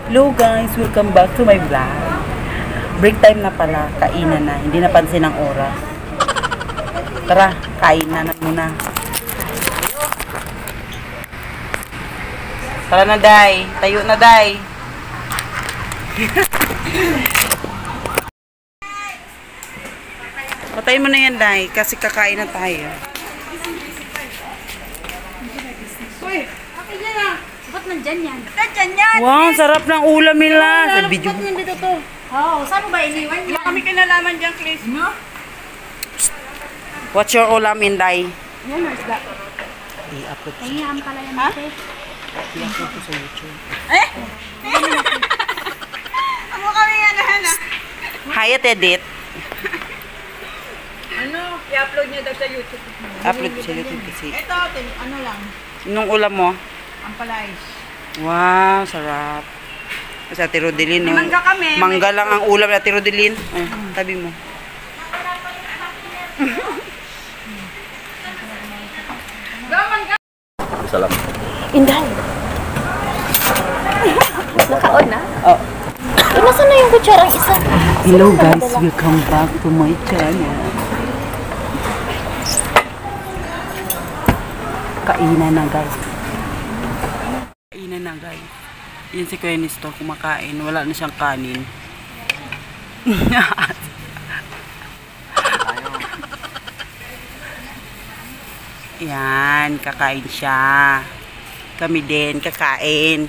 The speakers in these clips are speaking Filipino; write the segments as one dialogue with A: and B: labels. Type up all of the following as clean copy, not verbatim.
A: Hello guys, welcome back to my vlog. Break time na pala, kainan na. Hindi napansin ang oras. Tara, kain na muna. Tara na, Day. Tayo na, Day. Patayin mo na yan, Day, kasi kakain na tayo.
B: Uy, okay yan ah. Ba't nandyan yan? Nandyan yan!
A: Wow, sarap ng ulam nila. Sa video.
B: Ba't nandito to? Oo, saan ba iniwan yan?
C: Kami kinalaman dyan, Chris.
B: No?
A: What's your ulam, Day?
B: Yan, isda.
A: I-upload ko.
B: Nahiham pala yan, ate.
A: I-upload ko sa YouTube.
C: Eh? Ano kami yan, Hana?
A: Hayat edit.
C: Ano? I-upload niya daw sa YouTube.
A: Upload ko sa YouTube kasi.
C: Ito, ano lang.
A: Nung ulam mo?
C: Ampalais.
A: Wow, sarap. Sa Ate Rodelin.
C: May mangga kami.
A: Mangga lang ang ulam na Ate Rodelin. Tabi mo.
D: Salam.
B: Inday. Nakaon na?
A: Oh.
B: Nasaan na yung kutsarang isa?
A: Hello guys, welcome back to my channel. Kainan na guys. Kainan na guys. Yan si Kuya Nestor kumakain. Wala na siyang kanin. Yan, kakain siya. Kami din, kakain.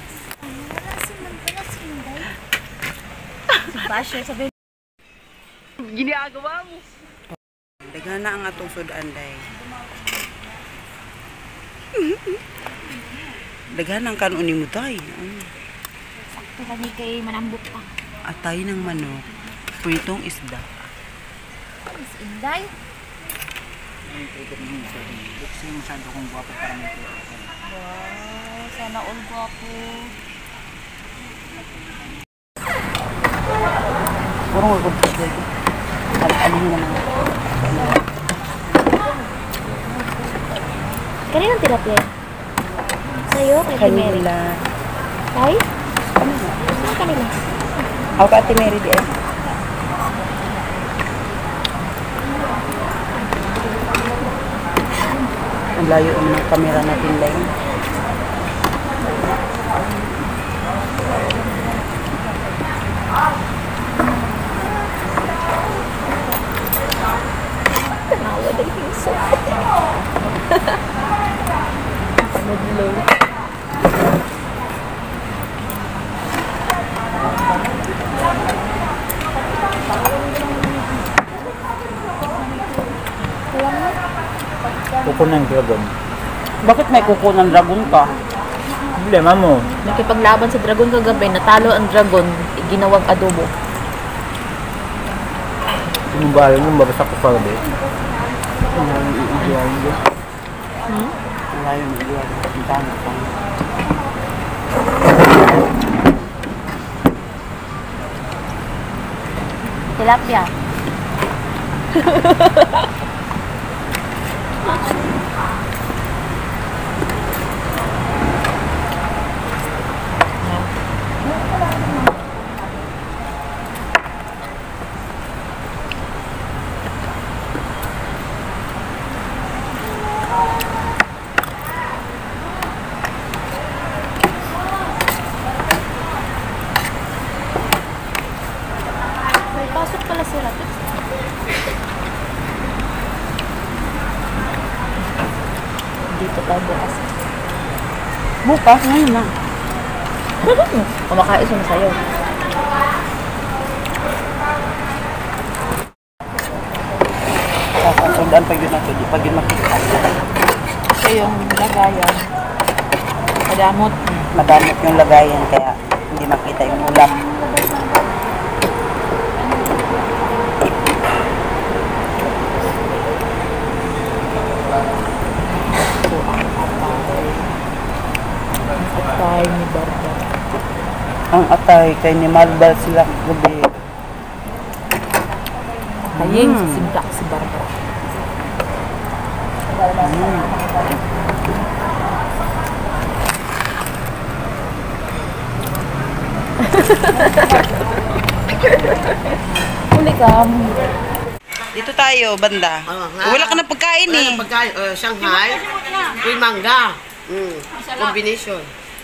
B: Basher, sabi.
A: Ginagawa mo. Dagan na ang atong sudan, Day. Dagan ang kanon mo, Day.
B: Sakto kami kay manambok pa.
A: Atay ng manok. Pritong isda.
B: Is Inday?
D: Kasi masyado kong guwapo para may pera.
B: Wow, sana all guwapo.
A: Purong ako dito. Alihin na naman.
B: Kaninang tilapia? Sa'yo, kay Mary.
A: Kanila.
B: Tay? Saan kanila?
A: Ako ka Ate Mary di eh. Ang layo ng kamera natin lang.
B: Tanawa ng piso. Madlo.
D: Kuko ng dragon.
A: Bakit may kuko ng dragon ka?
D: Problema mo.
B: Nakipaglaban sa dragon kagabi, natalo ang dragon, ginawang adobo.
D: Sinubahan mo, babasak ko kagabi.
A: Ang layo ng iwan. Ang tanong ko.
B: Tilapia. May pasok pala sila. Dito tayo bukas.
A: Bukas, ngayon na.
B: Kumakain siya na sa'yo.
A: Sasundan pag yun natin. Pag yun makita.
B: Ito yung lagayan. Madamot.
A: Madamot yung lagayan kaya hindi makita yung ulam.
B: Ito ang atay. Ang atay ni Barba.
A: Ang atay kay ni Marbal sila gabi.
B: Haying sa simplak si Barba. Uli ka.
A: Dito tayo, banda. Wala ka na pagkain eh.
E: Pagkain, Shanghai, uy mangga. Combination.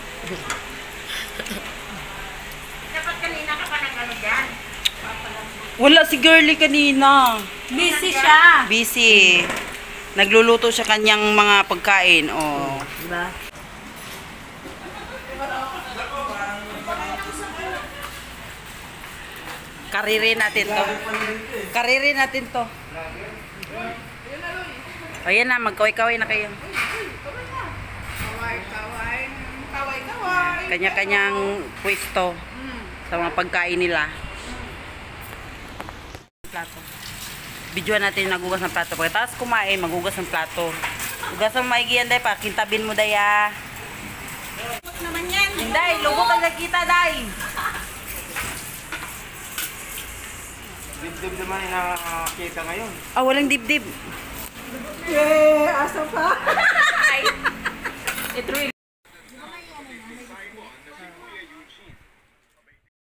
A: Wala si girly kanina.
B: Busy siya.
A: Busy. Nagluluto siya kanyang mga pagkain. Oh.
B: Diba?
A: Kariri natin to. Kariri natin to. Ayan na, magkaway-kaway na kayo. Kanya-kanyang pwesto sa mga pagkain nila. Plato. Videoan natin yung nagugas ng plato. Pagkatapos kumain, magugas ng plato. Ugas ang maigiyan, day pa. Kintabin mo, day, ah.
B: Naman yan.
A: Day, lugok ka nakita, day.
D: Dibdib naman yung nakakita ngayon.
A: Ah, walang dibdib.
C: Asa pa?
B: Ito rin.